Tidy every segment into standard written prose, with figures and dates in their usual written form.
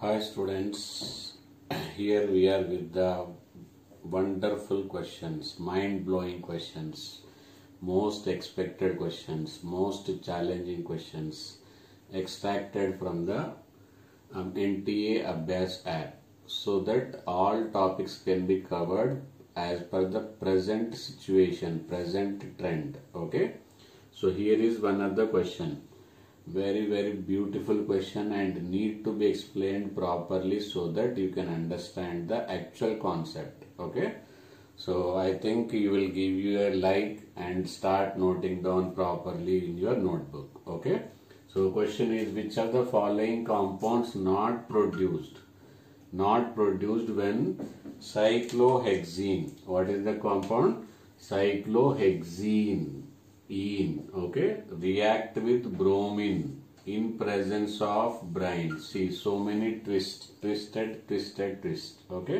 Hi students, here we are with the wonderful questions, mind-blowing questions, most expected questions, most challenging questions extracted from the NTA Abhyas app so that all topics can be covered as per the present situation, present trend. Okay, so here is one other question. Very beautiful question and need to be explained properly so that you can understand the actual concept. Okay, so I think you will give you a like and start noting down properly in your notebook. Okay, so question is, which of the following compounds not produced when cyclohexene? What is the compound? Cyclohexene. Okay, react with bromine in presence of brine. See, so many twisted. Okay,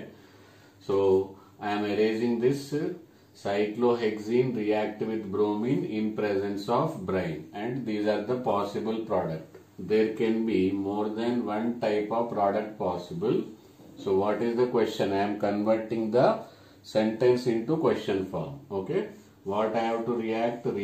so I am erasing this. Cyclohexene react with bromine in presence of brine, and these are the possible product. There can be more than one type of product possible. So what is the question? I am converting the sentence into question form. Okay, what I have to react the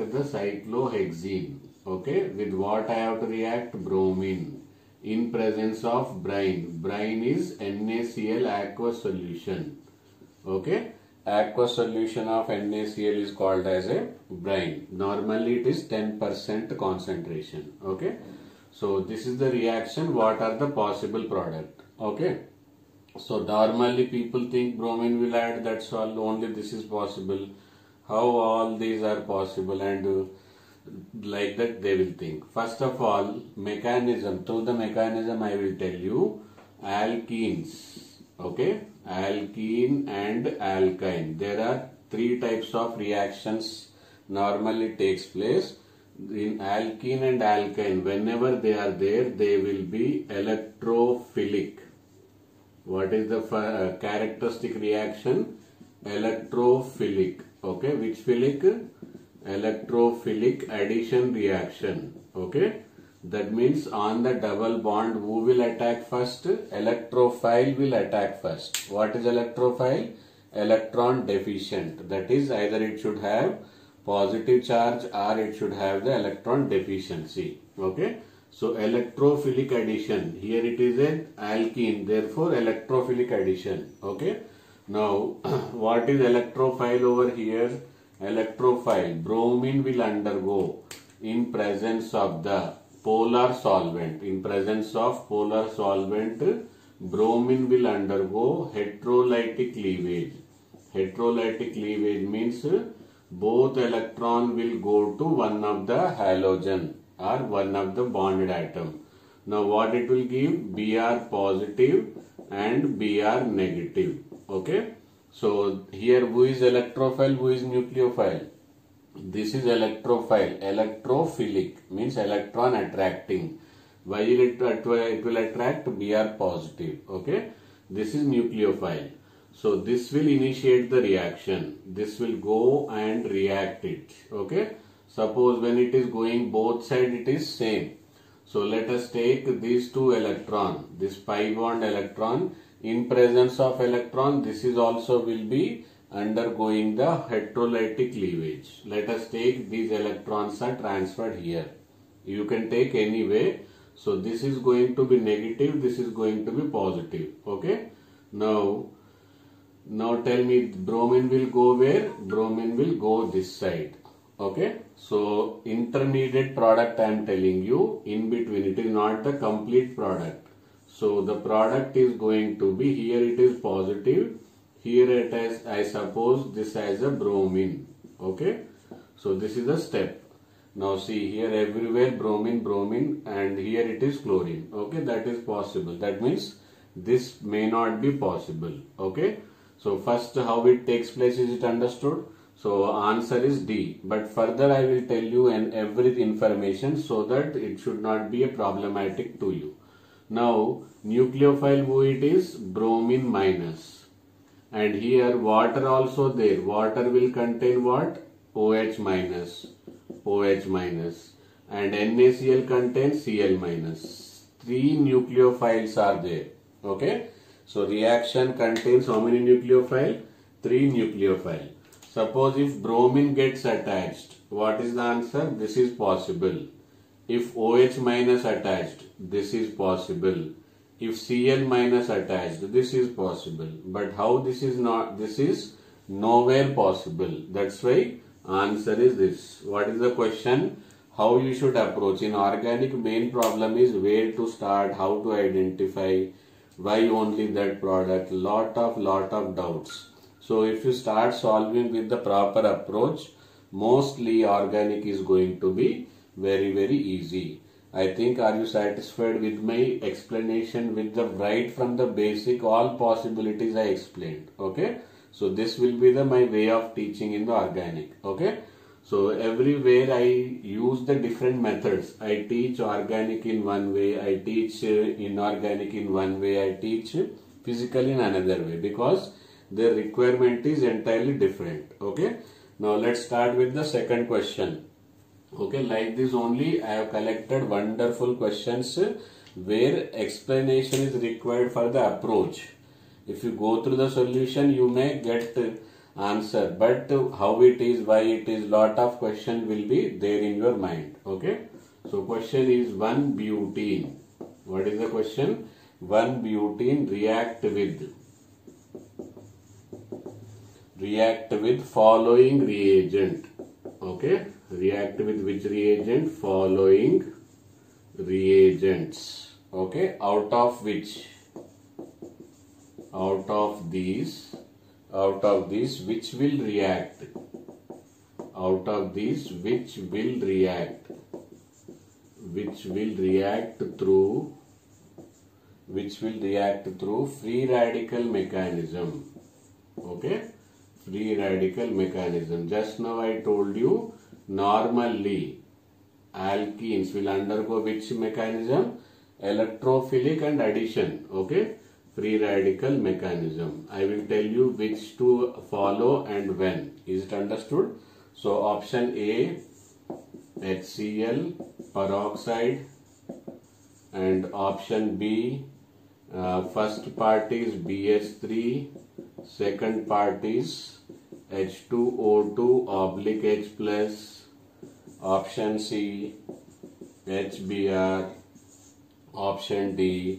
cyclohexene. Okay, with what I have to react? Bromine in presence of brine. Brine is NaCl aqueous solution. Okay, aqueous solution of NaCl is called as a brine. Normally it is 10% concentration. Okay, so this is the reaction. What are the possible product? Okay, so normally people think bromine will add, that's all, only this is possible. How all these are possible, and like that they will think. First of all, mechanism. Through the mechanism I will tell you. Alkenes. Okay, alkene and alkyne. There are three types of reactions normally takes place. In alkene and alkyne, whenever they are there, they will be electrophilic. What is the characteristic reaction? Electrophilic. Okay, which philic? Electrophilic addition reaction. Okay, that means on the double bond, who will attack first? Electrophile will attack first. What is electrophile? Electron deficient. That is, either it should have positive charge or it should have the electron deficiency. Okay, so electrophilic addition. Here it is an alkene, therefore electrophilic addition. Okay, now what is electrophile over here? Electrophile, bromine will undergo in presence of the polar solvent. In presence of polar solvent, bromine will undergo heterolytic cleavage. Heterolytic cleavage means both electron will go to one of the halogen or one of the bonded atom. Now what it will give? Br positive and Br negative. Okay, so here who is electrophile, who is nucleophile? This is electrophile. Electrophilic means electron attracting. Why it will attract? Br positive. Okay, this is nucleophile. So this will initiate the reaction. This will go and react it. Okay, suppose when it is going both sides it is same. So let us take these two electron, this pi bond electron. In presence of electron, this is also will be undergoing the heterolytic cleavage. Let us take these electrons are transferred here. You can take any way. So this is going to be negative, this is going to be positive. Okay, now tell me, bromine will go where? Bromine will go this side. Okay, so intermediate product I am telling you, in between, it is not the complete product. So the product is going to be, here it is positive, here it has, I suppose this as a bromine. Okay, so this is the step. Now see, here everywhere bromine, and here it is chlorine. Okay, that is possible. That means this may not be possible. Okay, so first how it takes place, is it understood? So answer is D, but further I will tell you and every information so that it should not be a problematic to you. Now nucleophile, who it is? Bromine minus, and here water also there. Water will contain what? OH minus, and NaCl contains Cl minus. 3 nucleophiles are there. Okay. So reaction contains how many nucleophile? 3 nucleophile. Suppose if bromine gets attached, what is the answer? This is possible. If OH minus attached, this is possible. If Cl minus attached, this is possible. But how this is not? This is nowhere possible. That's why answer is this. What is the question? How you should approach? In organic, main problem is where to start, how to identify, why only that product, lot of doubts. So if you start solving with the proper approach, mostly organic is going to be very easy. I think, are you satisfied with my explanation with the right from the basic, all possibilities I explained? Okay. So this will be my way of teaching in the organic. Okay. So everywhere I use the different methods. I teach organic in one way, I teach inorganic in one way, I teach physical in another way, because their requirement is entirely different. Okay. Now let's start with the second question. Okay, like this only I have collected wonderful questions where explanation is required for the approach. If you go through the solution, you may get answer, but how it is, why it is, lot of question will be there in your mind. Okay. So question is 1-butene. What is the question? 1-butene react with following reagent. Okay. React with which reagent? Following reagents. Okay. Out of these which will react? Out of these which will react? Which will react through free radical mechanism. Okay. Free radical mechanism. Just now I told you, normally alkenes will undergo which mechanism? Electrophilic and addition. Okay. Free radical mechanism. I will tell you which to follow and when. Is it understood? So option A, HCl peroxide, and option B, first part is BS3, second part is H2O2 H plus, option C, HBr, option D,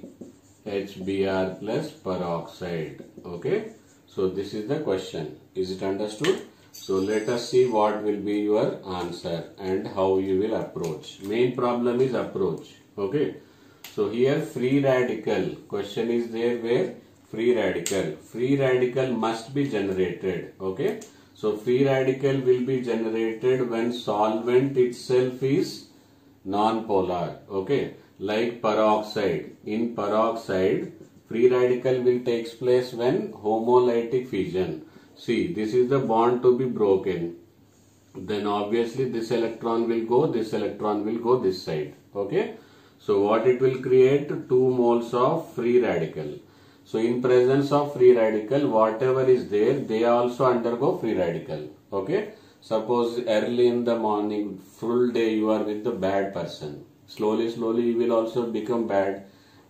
HBr plus peroxide. Okay. So this is the question. Is it understood? So let us see what will be your answer and how you will approach. Main problem is approach. Okay. So here free radical. Question is there where? Free radical. Free radical must be generated. Okay. So free radical will be generated when solvent itself is non-polar. Okay. Like peroxide. In peroxide, free radical will takes place when homolytic fission. See, this is the bond to be broken. Then obviously this electron will go this side. Okay. So what it will create? 2 moles of free radical. So in presence of free radical, whatever is there, they also undergo free radical. Okay. Suppose early in the morning, full day you are with the bad person. Slowly you will also become bad.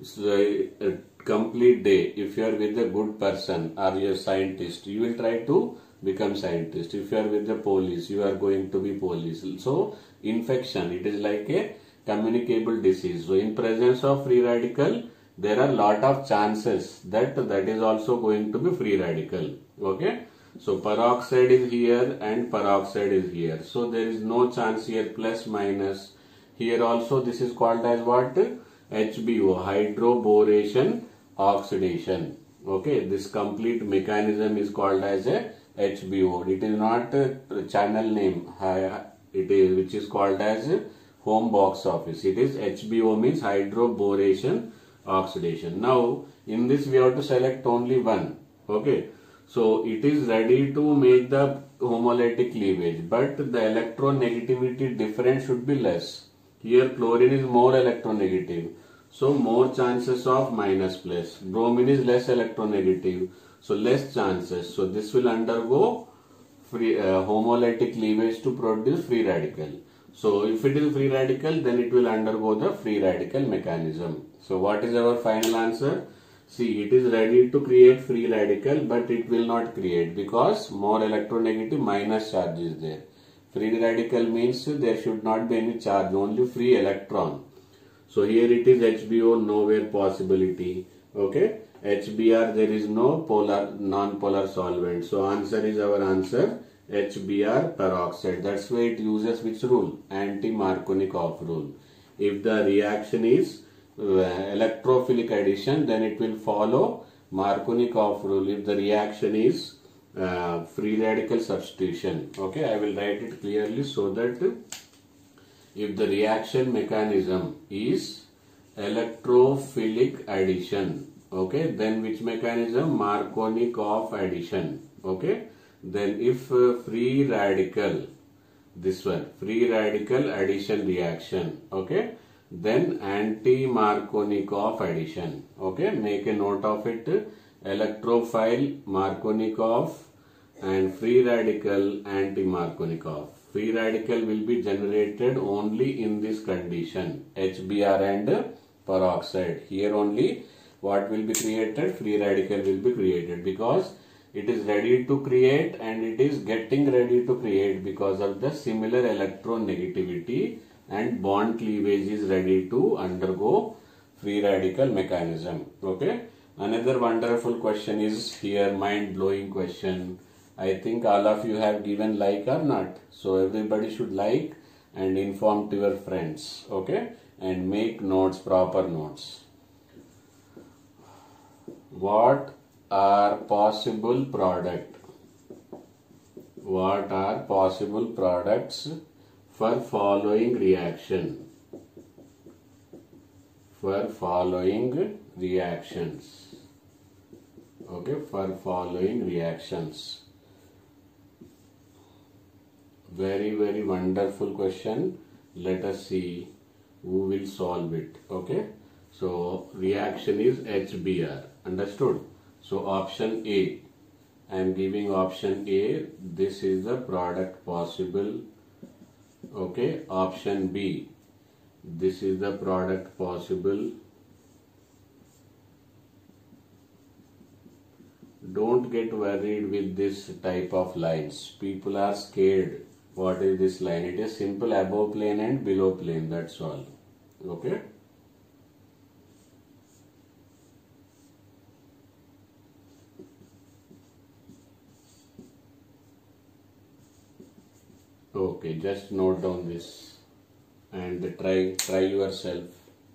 Complete day, if you are with a good person or you are a scientist, you will try to become scientist. If you are with the police, you are going to be police. So infection, it is like a communicable disease. So in presence of free radical, there are lot of chances that is also going to be free radical. Okay. So peroxide is here and peroxide is here. So there is no chance here, plus minus. Here also this is called as what? HBO, hydroboration oxidation. Okay, this complete mechanism is called as a HBO. It is not a channel name. It is which is called as home box office. It is HBO, means hydroboration oxidation. Now in this we have to select only one. Okay, so it is ready to make the homolytic cleavage, but the electronegativity difference should be less. Here chlorine is more electronegative, so more chances of minus plus. Bromine is less electronegative, so less chances. So this will undergo free homolytic cleavage to produce free radical. So if it is free radical, then it will undergo the free radical mechanism. So what is our final answer? See, it is ready to create free radical, but it will not create because more electronegative minus charge is there. Free radical means there should not be any charge, only free electron. So here it is HBO, nowhere possibility. Okay, HBr, there is no polar, non-polar solvent. So answer is our answer, HBr peroxide. That's why it uses which rule? Anti-Markovnikov rule. If the reaction is electrophilic addition, then it will follow Markovnikov rule. If the reaction is free radical substitution, okay, I will write it clearly so that if the reaction mechanism is electrophilic addition, okay, then which mechanism? Markovnikov addition, okay. Then if free radical, this one, free radical addition reaction, okay, then anti-Markovnikov addition, okay, make a note of it. Electrophile Markovnikov and free radical anti-Markovnikov. Free radical will be generated only in this condition, HBr and peroxide. Here only what will be created? Free radical will be created because it is ready to create and it is getting ready to create because of the similar electronegativity, and bond cleavage is ready to undergo free radical mechanism. Okay. Another wonderful question is here, mind-blowing question. I think all of you have given like or not. So everybody should like and inform to your friends. Okay. And make notes, proper notes. What are possible products? What are possible products for following reaction? For following reactions. Okay, for following reactions. Very, very wonderful question. Let us see who will solve it. Okay, so reaction is HBr. Understood? So option A. I am giving option A. This is the product possible. Okay, option B. This is the product possible. Don't get worried with this type of lines. People are scared. What is this line? It is simple above plane and below plane. That's all. Okay. Okay, just note down this and try yourself.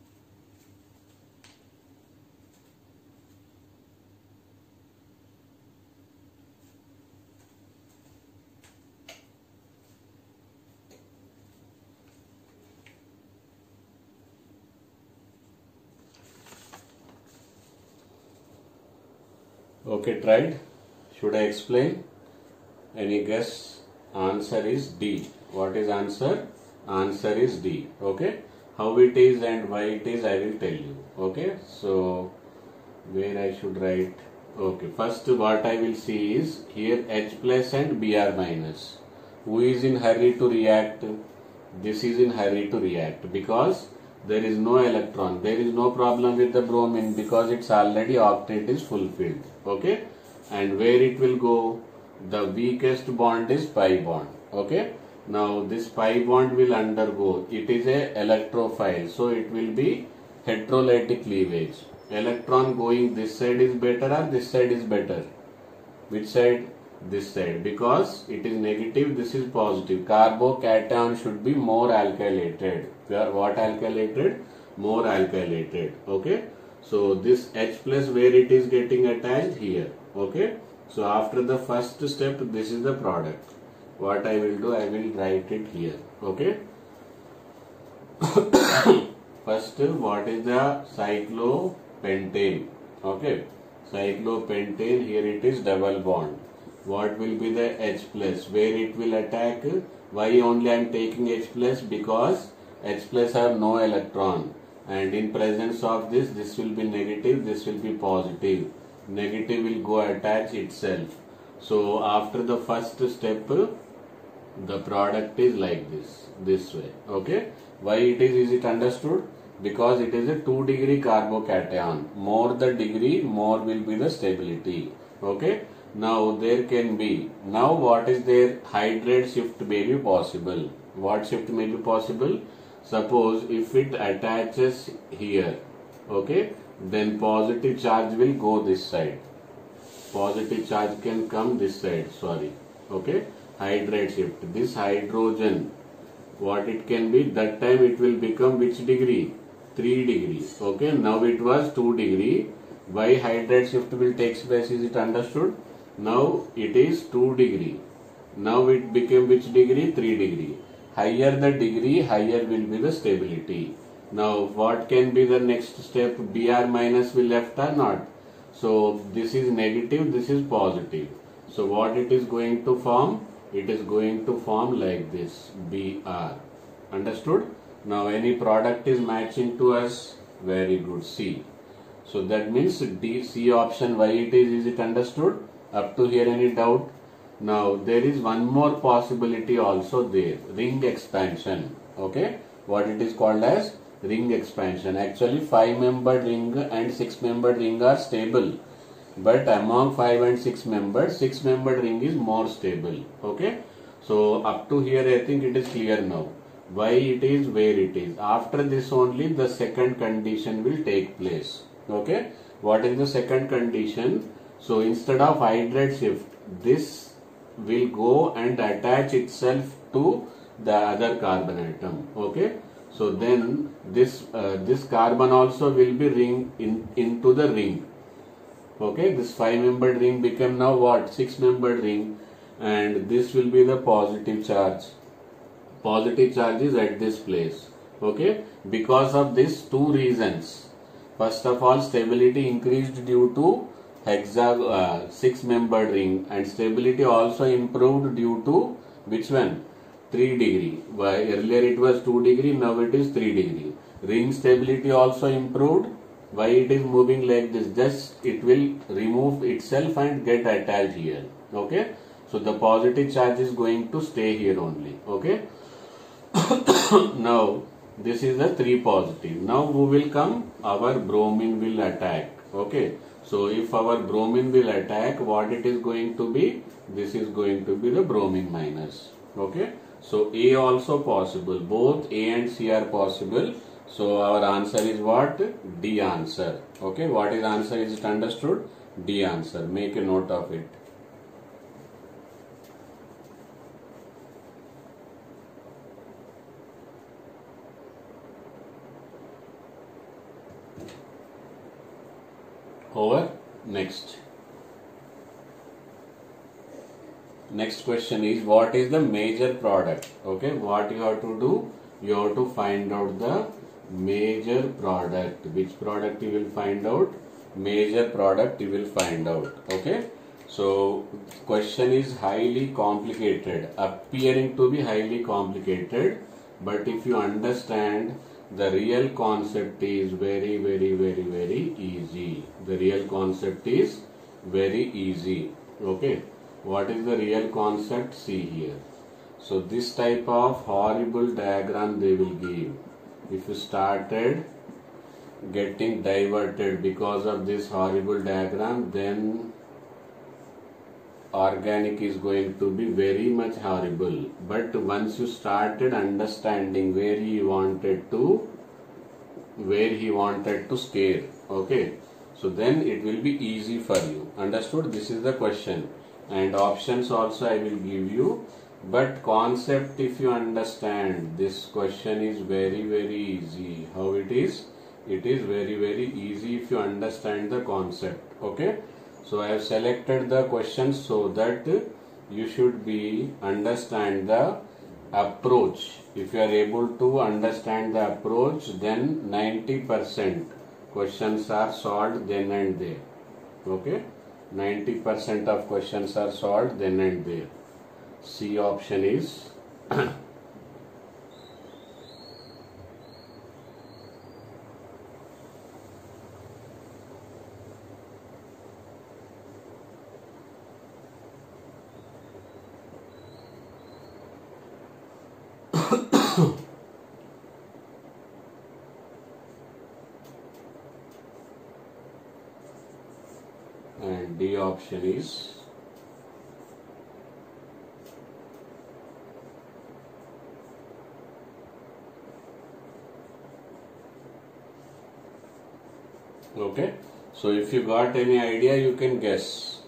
Okay, tried? Should I explain? Any guess? Answer is D. What is answer? Answer is D. Okay. How it is and why it is, I will tell you. Okay. So, where I should write? Okay. First, what I will see is here H plus and Br minus. Who is in hurry to react? This is in hurry to react because there is no electron. There is no problem with the bromine because its already octet is fulfilled. Okay. And where it will go? The weakest bond is pi bond. Okay. Now this pi bond will undergo. It is a electrophile, so it will be heterolytic cleavage. Electron going this side is better or this side is better? Which side? This side, because it is negative. This is positive. Carbocation should be more alkylated. What alkylated? More alkylated. Okay. So this H plus where it is getting attached here. Okay. So after the first step, this is the product. What I will do, I will write it here. Okay. First, what is the cyclopentane? Okay. Cyclopentane, here it is double bond. What will be the H plus? Where it will attack? Why only I am taking H plus? Because H plus have no electron. And in presence of this will be negative, this will be positive. Negative will go attach itself. So after the first step, The product is like this way. Okay. Why is it understood? Because it is a 2-degree carbocation. More the degree, more will be the stability. Okay. Now there can be, now what is there? Hydrate shift may be possible. What shift may be possible? Suppose if it attaches here, okay, then positive charge will go this side. Positive charge can come this side, sorry. Okay. Hydrate shift. This hydrogen, what it can be, that time it will become which degree? 3 degrees. Okay. Now it was 2 degree. Why hydrate shift will take place? Is it understood? Now it is 2 degree. Now it became which degree? 3 degree. Higher the degree, higher will be the stability. Now what can be the next step? Br minus will left or not? So this is negative, this is positive. So what it is going to form? It is going to form like this, Br. Understood? Now any product is matching to us. Very good. C. So that means D, C option. Why is it understood? Up to here any doubt? Now there is one more possibility also there. Ring expansion. Okay. What it is called as? Ring expansion. Actually 5-membered ring and 6-membered ring are stable. But among 5 and 6 members, 6-membered ring is more stable. Okay. So up to here I think it is clear now. Why it is, where it is. After this only the second condition will take place. Okay. What is the second condition? So instead of hydrate shift, this will go and attach itself to the other carbon atom. Okay. So then this carbon also will be ring into the ring. Okay. This 5-membered ring become now what? 6-membered ring, and this will be the positive charge. Positive charge is at this place. Okay. Because of these two reasons. First of all, stability increased due to 6-membered ring, and stability also improved due to which one? 3 degree. Why earlier it was 2 degree, now it is 3 degree. Ring stability also improved. Why it is moving like this? Just it will remove itself and get attached here. Okay. So the positive charge is going to stay here only. Okay. Now this is the 3 positive. Now who will come? Our bromine will attack. Okay. So if our bromine will attack, what it is going to be? This is going to be the bromine minus. Okay. So A also possible. Both A and C are possible. So our answer is what? D answer. Okay. What is answer? Is it understood? D answer. Make a note of it. Over. Next. Next question is, what is the major product? Okay. What you have to do? You have to find out the major product. Which product you will find out? Major product you will find out. Okay. So question is highly complicated, appearing to be highly complicated, but if you understand the real concept is very easy. The real concept is very easy. Okay. What is the real concept? See here. So this type of horrible diagram they will give. If you started getting diverted because of this horrible diagram, then organic is going to be very much horrible. But once you started understanding where he wanted to scare, okay, so then it will be easy for you. Understood? This is the question, and options also I will give you. But concept, if you understand, this question is very easy. How it is? It is very easy if you understand the concept. Okay. So I have selected the questions so that you should be understand the approach. If you are able to understand the approach, then 90% questions are solved then and there. Okay. 90% of questions are solved then and there. C option is And D option is okay. So if you got any idea, you can guess.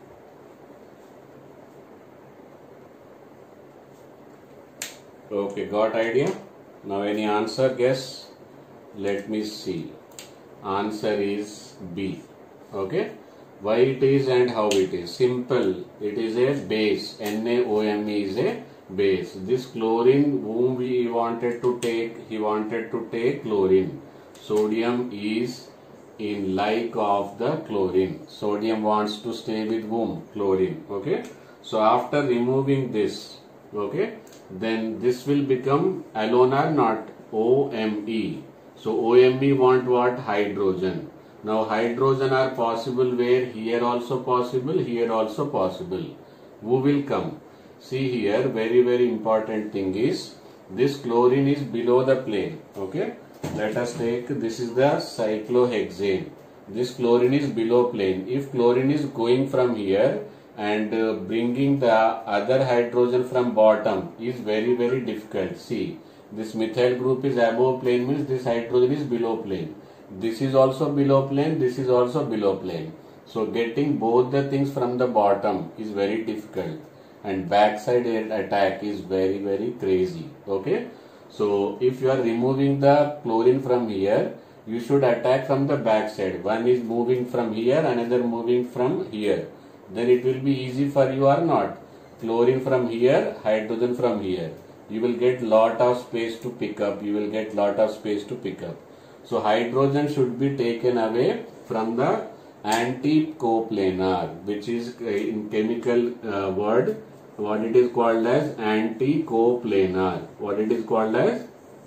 Okay, got idea? Now any answer, guess? Let me see. Answer is B. Okay. Why it is and how it is? Simple. It is a base. NaOMe is a base. This chlorine whom we wanted to take, he wanted to take chlorine. Sodium is in like of the chlorine. Sodium wants to stay with whom? Chlorine. Okay. So after removing this, okay, then this will become alone or not? OMe. So OMe want what? Hydrogen. Now hydrogen are possible where? Here also possible, here also possible. Who will come? See here, very important thing is, this chlorine is below the plane. Okay. Let us take, this is the cyclohexane. This chlorine is below plane. If chlorine is going from here and bringing the other hydrogen from bottom is very difficult. See, this methyl group is above plane, means this hydrogen is below plane. This is also below plane, this is also below plane. So getting both the things from the bottom is very difficult, and backside attack is very crazy. Okay. So if you are removing the chlorine from here, you should attack from the backside. One is moving from here, another moving from here. Then it will be easy for you or not? Chlorine from here, hydrogen from here. You will get lot of space to pick up. You will get lot of space to pick up. So hydrogen should be taken away from the anticoplanar, which is in chemical word, what it is called as anticoplanar. What it is called as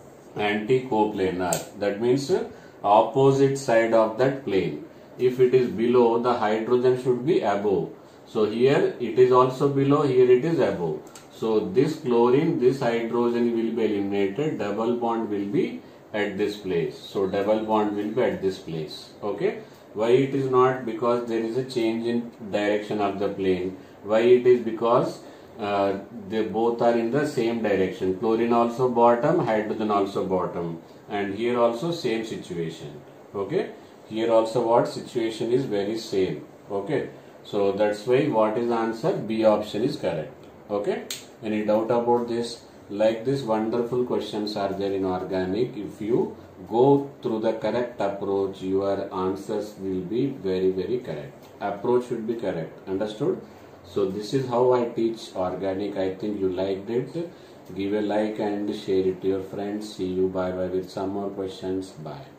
anticoplanar. That means opposite side of that plane. If it is below, the hydrogen should be above. So here it is also below, here it is above. So this chlorine, this hydrogen will be eliminated. Double bond will be at this place. So double bond will be at this place. Okay. Why it is not? Because there is a change in direction of the plane. Why it is? Because they both are in the same direction. Chlorine also bottom, hydrogen also bottom, and here also same situation. Okay. Here also what situation is very same. Okay. So that's why what is the answer? B option is correct. Okay. Any doubt about this? Like this wonderful questions are there in organic. If you go through the correct approach, your answers will be very correct. Approach should be correct. Understood? So this is how I teach organic. I think you liked it. Give a like and share it to your friends. See you. Bye with some more questions. Bye.